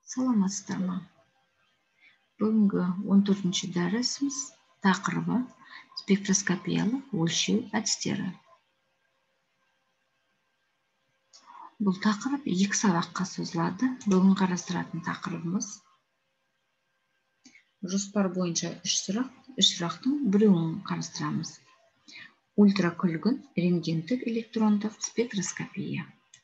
Саламатсыздар ма? Бүгінгі 14-ші дәрісіміз тақырыбы спектроскопиялық өлшеу әдістері. Бұл тақырып 2 сабаққа созылады. Бүгін қарастыратын тақырыбымыз жоспар бойынша 3 сұрақ, 3 сұрақтың біреуін қарастырамыз. Ультракүлгін рентгендік электрондық спектроскопия.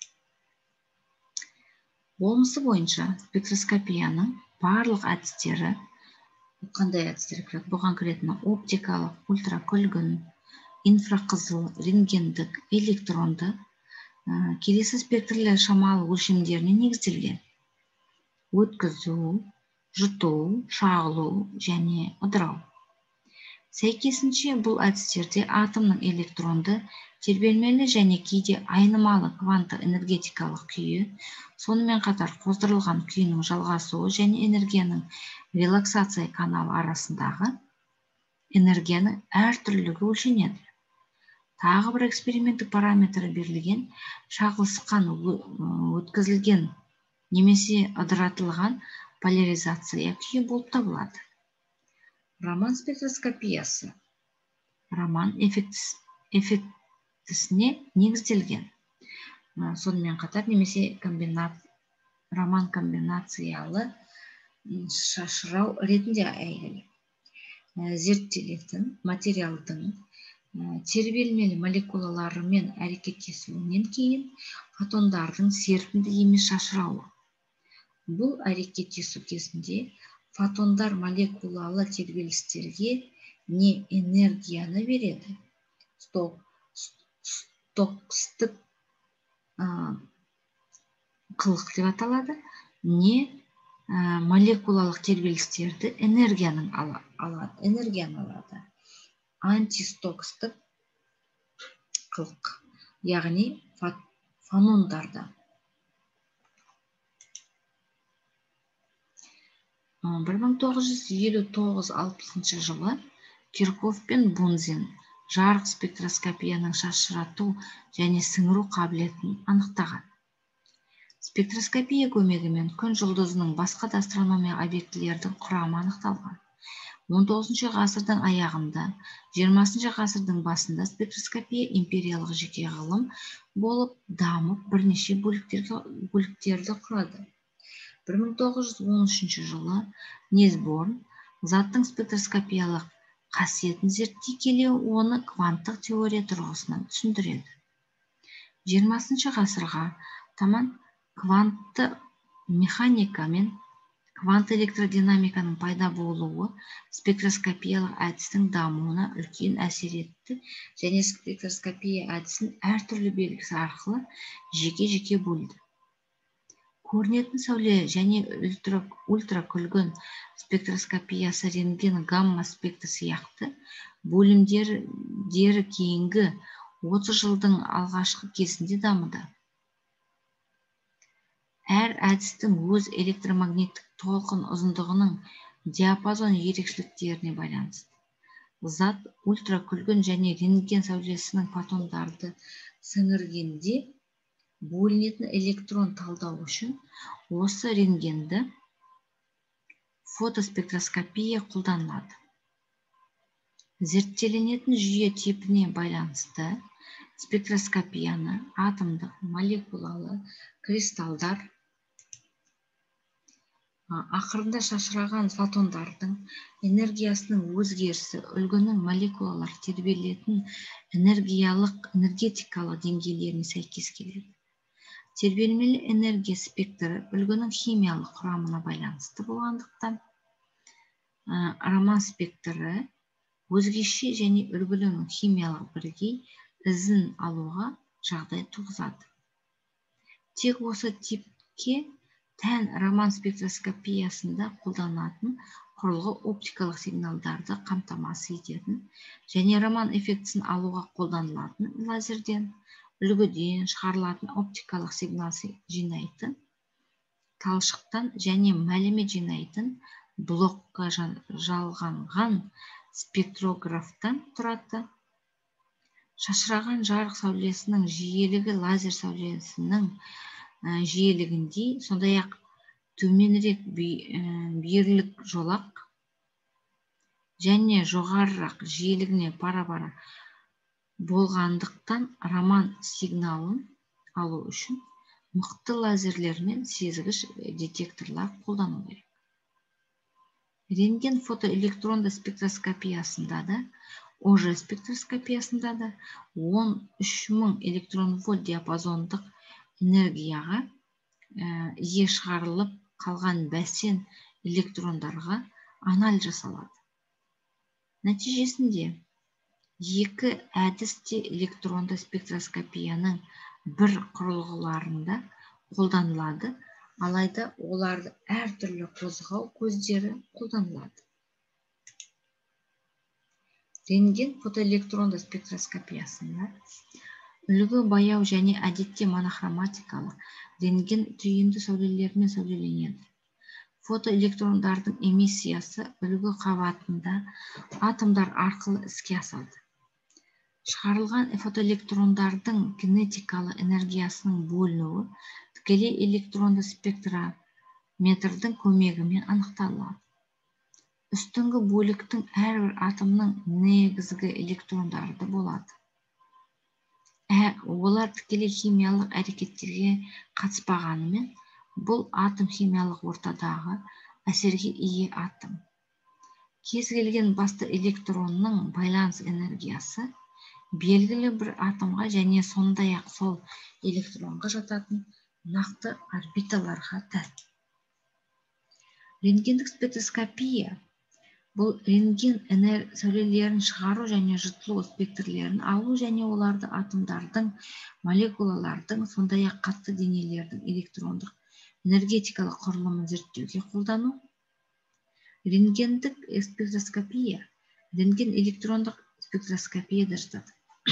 Болмысы бойынша спектроскопияның барлық әдістері, қандай әдістер кіреді? Бұған кіретіні оптикалық, ультракүлгін, инфрақызыл, рентгендік, электронды келесі спектрлер шамалы өлшемдеріне негізделген. Өткізу, жұту, шағылу және ыдырау. Сәйкесінше бұл әдістерде атомның электронды, тербелмелі және кейде айнымалы кванттық энергетикалық күйі, сонымен қатар қоздырылған күйінің жалғасуы және энергияның релаксация каналы арасындағы энергияның әртүрлілігі өлшенеді. Тағы бір эксперименттік параметрі берілген шағылысқан өткізілген немесе ыдыратылған поляризация күйі болып табылады. Роман спектроскопиясы роман эффектісіне негізделген. Сонымен қатар немесе роман комбинациялы шашырау ретінде әйгілі. Зерттелетін материалдың тербелмелі молекулаларымен әрекеттесуінен кейін фотондардың серпінді емес шашырауы. Бұл әрекеттесу кезінде фотондар молекулалы тербелістерге не энергияны береді. Стокстік қылық деп аталады. Не молекулалық тербелістерді энергияны алады. Антистокстік қылық, яғни фонондарда. 1959-60 жылы Кирков пен Бунзен жарық спектроскопияның шашырату және сіңіру қабілетін анықтаған. Спектроскопия көмегімен күн жұлдызының басқа да астрономия объектілердің құрамы анықталған. 19 ғасырдың аяғында, 20 ғасырдың басында спектроскопия империялық жеке ғылым болып дамып бірнеше бөліктерді құрады. 1913 жылы Несборн заттың спектроскопиялық қасиетін зерттей келе оны кванттық теория тұрғысынан түсіндіреді. 20 ғасырға таман квантты механика мен квант электродинамиканың пайда болуы спектроскопиялық әдістің дамуына үлкен әсер етті және спектроскопия әдісін әртүрлі белгісі арқылы жеке-жеке бөлді. Көрінетін сәуле және ультракүлгін спектроскопиясы рентген гамма спектрі сияқты бөлімдері кейінгі 30 жылдың алғашқы кезінде дамыды. Әр әдістің өз электромагниттік толқын ұзындығының диапазон ерекшеліктеріне байланысты. Зат ультракүлгін және рентген сәулесінің фотондарды сіңіргенде бөлінетін электрон талдау үшін осы рентгенді фотоспектроскопия қолданылады. Зерттеленетін жүйе типіне байланысты спектроскопияны атомдық, молекулалы кристалдар ақырында шашыраған фотондардың энергиясының өзгерісі үлгінің молекулалар тербелетін энергетикалық деңгейлеріне сәйкес келеді. Тербелмелі энергия спектрі үлгінің химиялық құрамына байланысты болғандықтан роман спектрі өзгеше және үлгінің химиялық бірегей ізін алуға жағдай туғызады. Тек осы типке тән роман спектроскопиясында қолданатын құрылғы оптикалық сигналдарды қамтамасыз ететін және роман эффектісін алуға қолданылатын лазерден үлгіден шығарылатын оптикалық сигнал жинайтын талшықтан және мәлімет жинайтын блокқа жалғанған спектрографтан тұрады. Шашыраған жарық сәулесінің жиілігі лазер сәулесінің жиілігіндей, сондай-ақ төменірек бүйірлік жолақ және жоғарырақ жиілігіне пара-пара болғандықтан роман сигналын алу үшін мықты лазерлер мен сезгіш детекторлар қолдану керек. Рентген фотоэлектронды спектроскопиясында да, ОЖ спектроскопиясында да 13.000 электрон вольт диапазондық энергияға ие шығарылып қалған бәсен электрондарға анализ жасалады. Нәтижесінде екі әдісте электронды спектроскопияның бір құрылғыларында қолданылады, алайда оларды әртүрлі қозғау көздері қолданылады. Рентген фотоэлектронды спектроскопиясында үлгі баяу және әдетте монохроматикалы рентген түйінді сәулелермен сәулеленеді. Фотоэлектрондардың эмиссиясы үлгі қабатында атомдар арқылы іске асады. Шығарылған фотоэлектрондардың кинетикалы энергиясының бөлінуі тікелей электронды спектрометрдің көмегімен анықталады. Үстіңгі бөліктің әрбір атомның негізгі электрондары болады. Олар тікелей химиялық әрекеттерге қатыспағанымен, бұл атом химиялық ортадағы әсерге ие атом. Кез келген басты электронның байланыс энергиясы белгілі бір атомға және сондай-ақ сол электронға жататын нақты орбиталарға тән. Рентгендік спектроскопия бұл рентген сәулелерін шығару және жұтылу спектрлерін алу және оларды атомдардың, молекулалардың, сондай-ақ қатты денелердің электрондық энергетикалық құрылымын зерттеуге қолдану. Рентгендік спектроскопия рентген электрондық спектроскопия да жатады.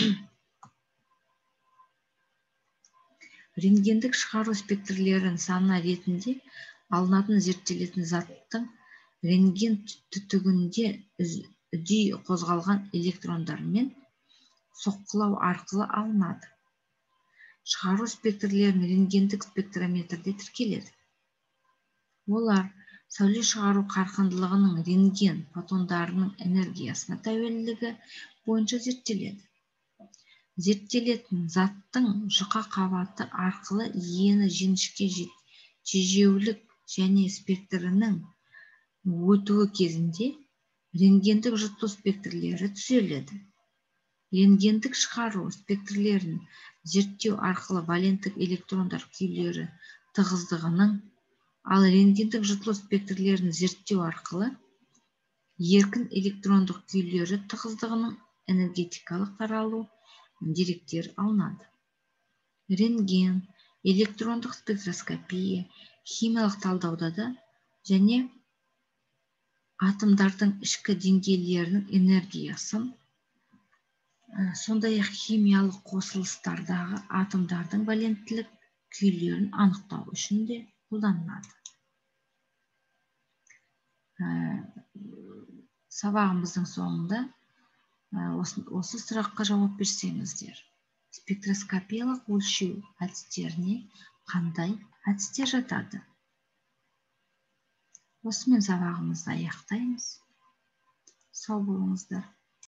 Рентгендік шығару спектрлерін саны ретінде алынатын зерттелетін заттың рентген түтігінде үдей қозғалған электрондармен соққылау арқылы алынады. Шығару спектрлерін рентгендік спектрометрде тіркеледі. Олар сәуле шығару қарқындылығының рентген фотондарының энергиясына тәуелділігі бойынша зерттеледі. Зерттелетін заттың жұқа қабаты арқылы ені жіңішке тежеулік және спектрінің өтуі кезінде рентгендік жұтылу спектрлері түзеледі. Рентгендік шығару спектрлерін зерттеу арқылы валенттік электрондар күйлері тығыздығының, ал рентгендік жұтылу спектрлерін зерттеу арқылы еркін электрондық күйлері тығыздығының энергетикалық таралу деректер алынады. Рентген, электрондық спектроскопия, химиялық талдауда да және атомдардың ішкі деңгейлерінің энергиясын, сондай-ақ химиялық қосылыстардағы атомдардың валенттілік күйлерін анықтау үшін де қолданылады. Сабағымыздың соңында осы сұраққа жауап берсеңіздер, спектроскопиялық өлшеу әдістеріне қандай әдістер жатады? Осымен сабағымызды аяқтаймыз. Сау болыңыздар.